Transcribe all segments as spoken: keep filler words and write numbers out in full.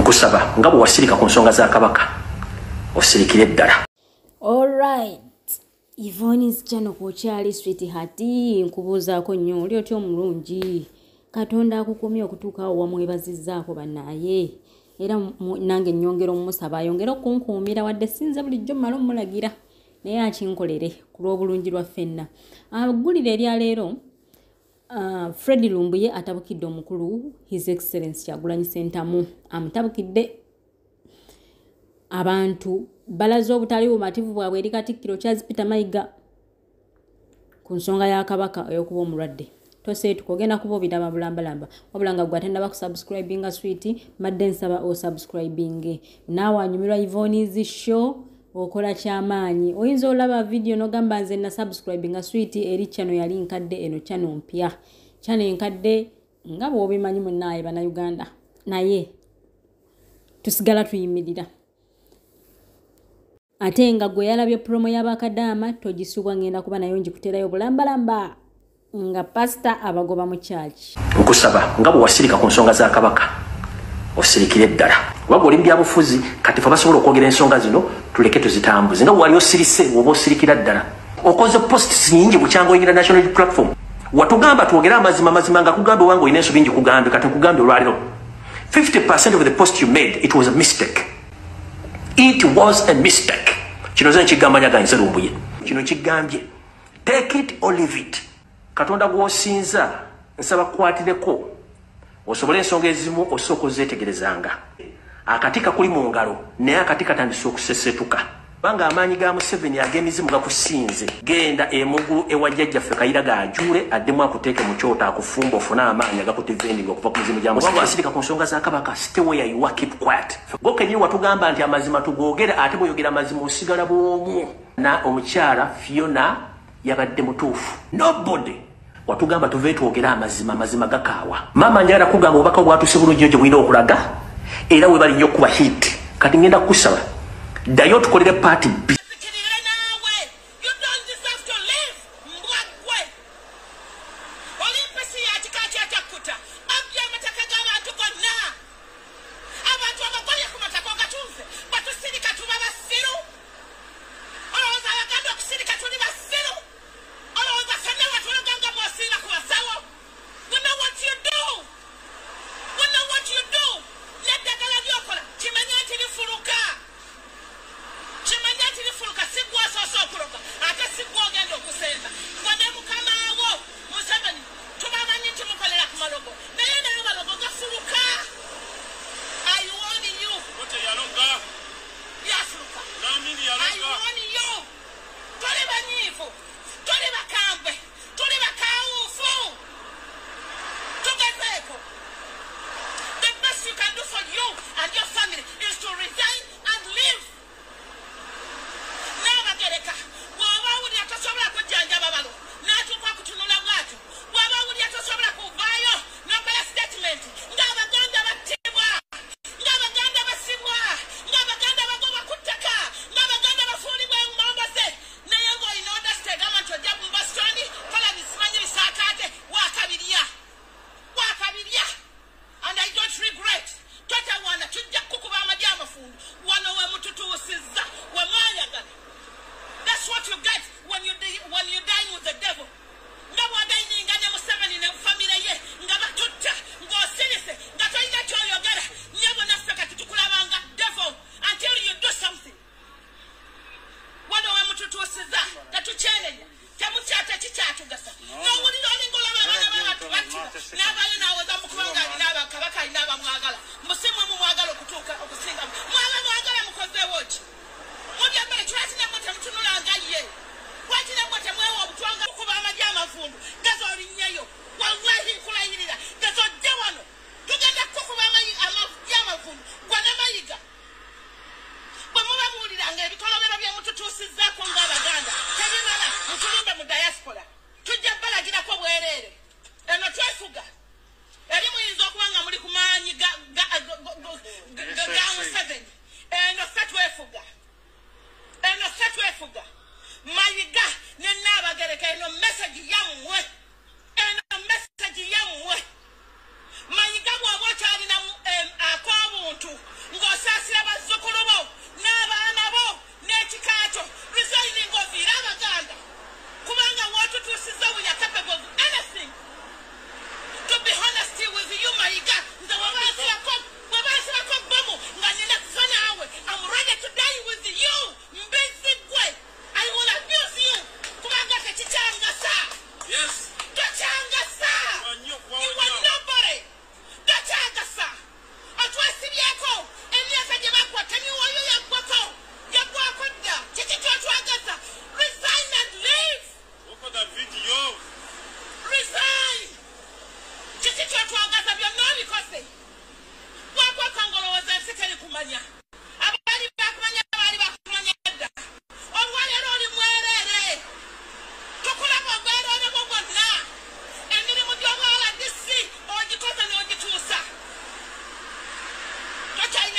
nkusaba nga bwe wasirika ku nsonga za kabaka osirikire ddala. All right. YVONNE's channel ko kyali sweetheart nkubuuzaako nnyo oli otyo omulungi Katonda akukumye okutuuka awo wamwebazizzaako bannaye era nange nnyongera omusaba ayongera okunkuumira wadde sinze bulijjo mmala omulagira naye akinkolere ku lw'obulungi lwa ffenna. Aggulira erya leero uh, Fred Lumbuye atabukidde omukulu His Excellency Kyagulanyi Ssentamu amutabukidde. Abantu balaze obutali bumativu bwabwe eri Katikkiro Charles Peter Mayega ku nsonga ya kabaka ey'okuba omulwadde. Tose tukogenda kuba obiraba bulambalamba wabula nga gwe atenda bakusubscribinga sweet madde nsaba osubscribing naawe anyumirwa YVONNE's show okola kyamaanyi oyinza olaba video nogamba nze na subscribinga sweet eri channel yali nkadde eno channel mpya channel nkadde nga bw'obimanyi munnaye bana Uganda naye tusigala tuyimirira. Ate nga gwe yalabye promo y'abakadaama togisubwa ngenda kuba nayo njikuterayo bulambalamba nga pasta abagoba mu church. Nkusaba nga bwe wasirika ku nsonga za kabaka osirikire ddala. Wabwe oli byabufuzi kati fe basobola okwogera ensonga zino tuleke tuzitambuze nga wali osirise oba osirikira ddala. Okoze posts nyingi bukyanga international platform watugamba twogera amazima mazima nga kugambe wange olina ensobi ngi kugambe kati nkugambe olwaliro fifty percent of the post you made it was a mistake. It was a mistake. Kino ze nkigamba nyaganyiza Lumbuye. Kino kigambye. Take it or leave it. Katonda gw'osinza nsaba kukwatireko osobole ensonga ezimu osooka ozeetegerezanga. Akati kakuli mu ngalo naye akati katandise okusesetuka. Banga amaanyi ga Museveni ag'emizimu gakusinze genda emugu ewa jjajjaffe Kayira gajule addemu akuteeke mu kyota akufumba ofune amaanyi agakutevendinga okuva ku mizimu gya Museveni. Wasirika ku nsonga za kabaka stay where you are, keep quiet. Gokenyi watugamba nti amazima tugogere ate bw'oyogera amazima osigala bw'omu na omukyala Fiona yabadde mutuufu. Nobody watugamba tuve twogera amazima amazima gakaawa. Mama njagala kugamba obubaka obwatuuse bulungi gye bulina okulaga era we bali nnyo kuba hit kati ngenda kusaba ddayo tukolere party B.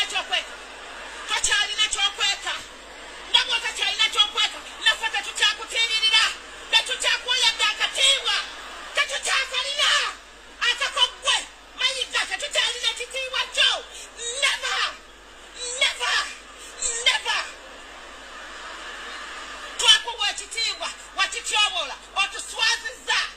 kyokweka tokyalina kyokweka ndabwo tokyalina kyokweka naffe tetukyakutirira tetukyakuwoyadde akatiibwa tetukyakalina akakogwe Mayiga tetukyalina kitiibwa kyo never never never twakuwa ekitiibwa wakityobola otuswaziza